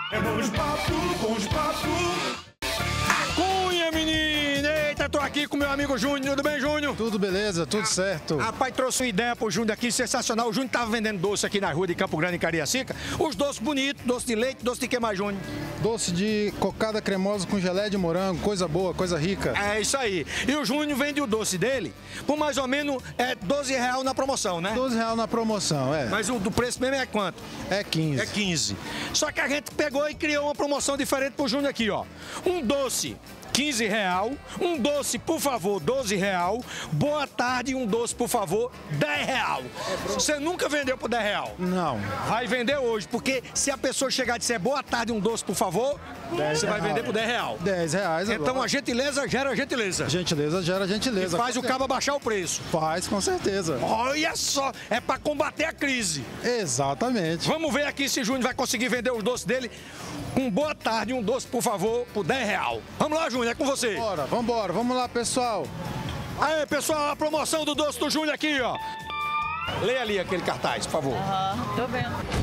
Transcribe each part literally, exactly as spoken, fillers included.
É bons papo, bons papo. Cunha, menina! Eita, tô aqui com meu amigo Júnior. Tudo bem, Júnior? Tudo beleza, tudo certo. Rapaz, trouxe uma ideia pro Júnior aqui, sensacional. O Júnior tava vendendo doce aqui na rua de Campo Grande, em Cariacica. Os doces bonitos, doce de leite, doce de que mais, Júnior? Doce de cocada cremosa com gelé de morango, coisa boa, coisa rica. É isso aí. E o Júnior vende o doce dele por mais ou menos é, doze reais na promoção, né? doze reais na promoção, é. Mas o do preço mesmo é quanto? É quinze. É quinze. Só que a gente pegou e criou uma promoção diferente pro Júnior aqui, ó. Um doce, quinze real. Um doce, por favor, doze real. Boa tarde, um doce, por favor, dez real. Você nunca vendeu por dez real? Não. Vai vender hoje, porque se a pessoa chegar e disser boa tarde, um doce, por favor, você vai vender por dez real. dez reais agora. Então a gentileza gera gentileza. Gentileza gera gentileza. E faz o cabo baixar o preço. Faz, com certeza. Olha só, é para combater a crise. Exatamente. Vamos ver aqui se Júnior vai conseguir vender os doces dele. Um boa tarde, um doce, por favor, por dez real. Vamos lá, Júnior, é com você. Bora, vambora, vamos lá, pessoal. Aí, pessoal, a promoção do doce do Júnior aqui, ó. Leia ali aquele cartaz, por favor. Aham, tô vendo.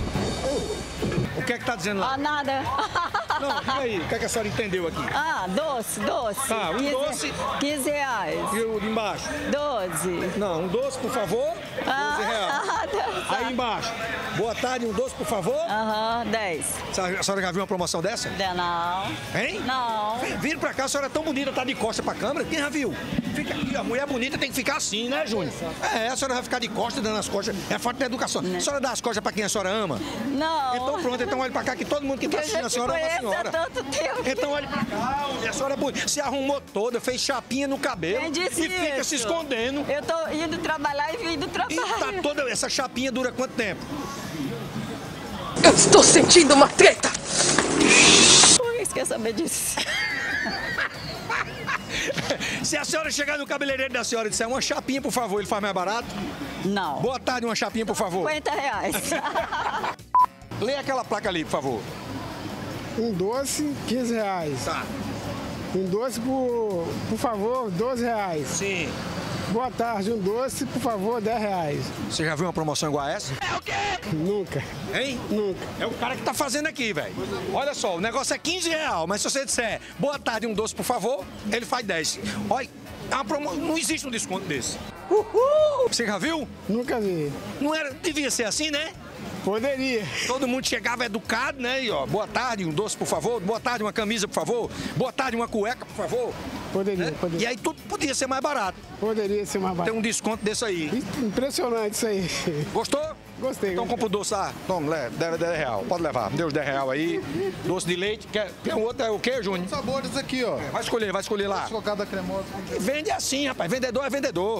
O que é que tá dizendo lá? Ah, nada. Não, e aí, o que é que a senhora entendeu aqui? Ah, doce, doce. Tá, um quinze, doce. quinze reais. E o de embaixo? doze. Não, um doce, por favor, doze reais. Ah, tá. Aí embaixo, boa tarde, um doce, por favor. Aham, dez. A senhora já viu uma promoção dessa? Não. Hein? Não. Vem, vira pra cá, a senhora é tão bonita, tá de costa pra câmera. Quem já viu? Fica aqui, a mulher bonita tem que ficar assim, né, Júnior? É, a senhora vai ficar de costa, dando as costas. É falta de educação. A senhora dá as costas pra quem a senhora ama? Não. Então pronto, então olha pra cá que todo mundo que tá Eu assistindo já a te senhora ama a conheço há senhora. tanto tempo. Então olha pra cá, olha, a senhora é bonita. Se arrumou toda, fez chapinha no cabelo Quem e disse fica isso? se escondendo. Eu tô indo trabalhar e vindo do E trabalho. tá toda. Essa chapinha dura quanto tempo? Eu estou sentindo uma treta! Por que você quer saber disso? Se a senhora chegar no cabeleireiro da senhora e disser uma chapinha, por favor, ele faz mais barato? Não. Boa tarde, uma chapinha, por favor. cinquenta reais. Leia aquela placa ali, por favor. Um doce, quinze reais. Tá. Um doce, por, por favor, doze reais. Sim. Boa tarde, um doce, por favor, dez reais. Você já viu uma promoção igual a essa? É o quê? Nunca, Hein? nunca. É o cara que tá fazendo aqui, velho. Olha só, o negócio é quinze reais, mas se você disser boa tarde, um doce, por favor, ele faz dez. Olha, é uma promo... não existe um desconto desse. Uhul! Você já viu? Nunca vi. Não era... Devia ser assim, né? Poderia. Todo mundo chegava educado, né? E ó, boa tarde, um doce, por favor. Boa tarde, uma camisa, por favor. Boa tarde, uma cueca, por favor. Poderia, Né? poderia. E aí tudo podia ser mais barato. Poderia ser mais Tem barato. um desconto desse aí. Impressionante isso aí. Gostou? Gostei. Então compra o doce lá. Toma, leva, deve dez real. Pode levar. Me deu os dez real aí. Doce de leite. Quer, quer um outro? É o quê, Júnior? Sabores aqui, ó. Vai escolher, vai escolher lá. Cocada cremosa com gelé. Vende assim, rapaz. Vendedor é vendedor.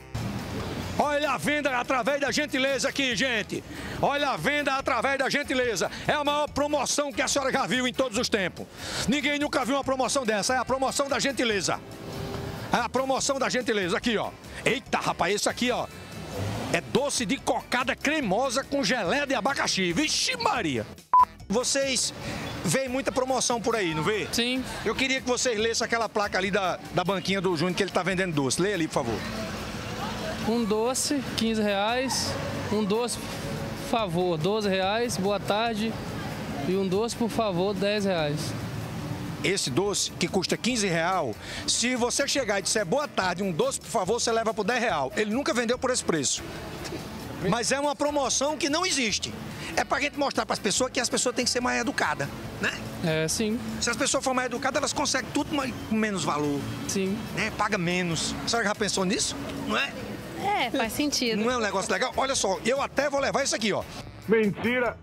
Olha a venda através da gentileza aqui, gente. Olha a venda através da gentileza. É a maior promoção que a senhora já viu em todos os tempos. Ninguém nunca viu uma promoção dessa. É a promoção da gentileza. É a promoção da gentileza. Aqui, ó. Eita, rapaz, esse aqui, ó. É doce de cocada cremosa com gelé de abacaxi. Vixe Maria. Vocês veem muita promoção por aí, não vê? Sim. Eu queria que vocês lessem aquela placa ali da, da banquinha do Júnior que ele tá vendendo doce. Leia ali, por favor. Um doce, quinze reais. Um doce, por favor, doze reais. Boa tarde. E um doce, por favor, dez reais. Esse doce, que custa quinze reais, se você chegar e disser boa tarde, um doce, por favor, você leva por dez reais. Ele nunca vendeu por esse preço. Mas é uma promoção que não existe. É pra gente mostrar para as pessoas que as pessoas têm que ser mais educadas, né? É, sim, Se as pessoas forem mais educadas, elas conseguem tudo mais- com menos valor, sim. né? Paga menos. A senhora já pensou nisso? Não é? É, faz sentido. Não é um negócio legal? Olha só, eu até vou levar isso aqui, ó. Mentira!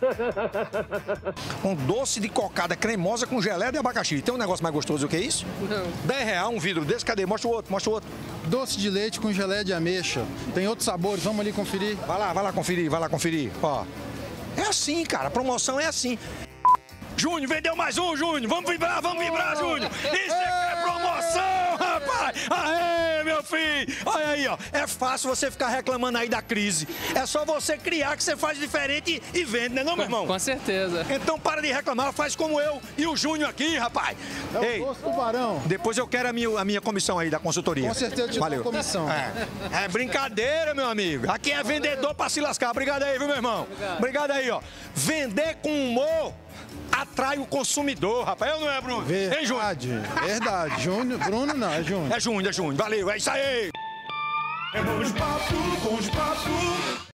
Um doce de cocada cremosa com gelé de abacaxi. Tem um negócio mais gostoso do que isso? Não. dez reais um vidro desse, cadê? Mostra o outro, mostra o outro. Doce de leite com gelé de ameixa. Tem outros sabores, vamos ali conferir. Vai lá, vai lá conferir, vai lá conferir. Ó. É assim, cara, a promoção é assim. Júnior, vendeu mais um, Júnior. Vamos vibrar, vamos vibrar, Júnior. Isso é promoção, rapaz. Aê, meu filho. Olha aí, ó. É fácil você ficar reclamando aí da crise. É só você criar que você faz diferente e vende, né não, meu irmão? Com certeza. Então para de reclamar, faz como eu e o Júnior aqui, rapaz. É o Ei, doce do barão. depois eu quero a minha, a minha comissão aí da consultoria. Com certeza te dou Valeu. a comissão. É. É brincadeira, meu amigo. Aqui é vendedor pra se lascar. Obrigado aí, viu, meu irmão? Obrigado aí, ó. Vender com humor atrai o consumidor, rapaz. Eu não é, Bruno? Hein, Júnior? Verdade, verdade. Júnior, Bruno não, é Júnior. É Júnior, é Júnior. Valeu, é isso aí. É bom de papo com os papo.